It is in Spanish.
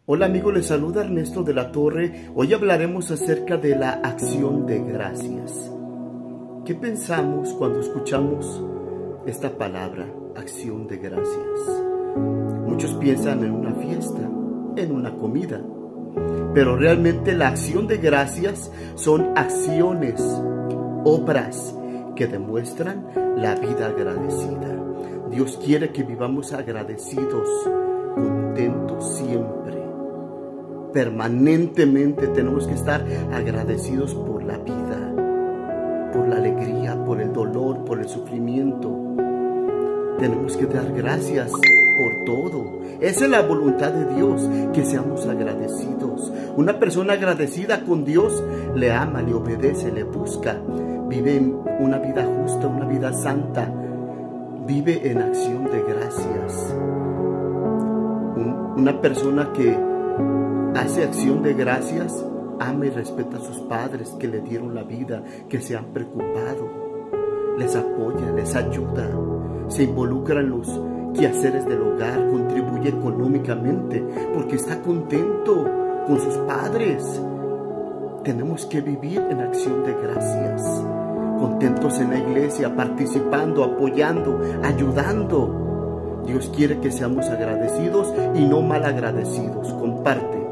Hola amigos, les saluda Ernesto de la Torre. Hoy hablaremos acerca de la acción de gracias. ¿Qué pensamos cuando escuchamos esta palabra, acción de gracias? Muchos piensan en una fiesta, en una comida, pero realmente la acción de gracias son acciones, obras que demuestran la vida agradecida. Dios quiere que vivamos agradecidos, contentos siempre. Permanentemente tenemos que estar agradecidos por la vida, por la alegría, por el dolor, por el sufrimiento. Tenemos que dar gracias por todo. Esa es la voluntad de Dios, que seamos agradecidos. Una persona agradecida con Dios le ama, le obedece, le busca, vive una vida justa, una vida santa, vive en acción de gracias. Una persona que hace acción de gracias, ama y respeta a sus padres que le dieron la vida, que se han preocupado, les apoya, les ayuda, se involucra en los quehaceres del hogar, contribuye económicamente porque está contento con sus padres. Tenemos que vivir en acción de gracias, contentos en la iglesia, participando, apoyando, ayudando. Dios quiere que seamos agradecidos y no mal agradecidos. Comparte.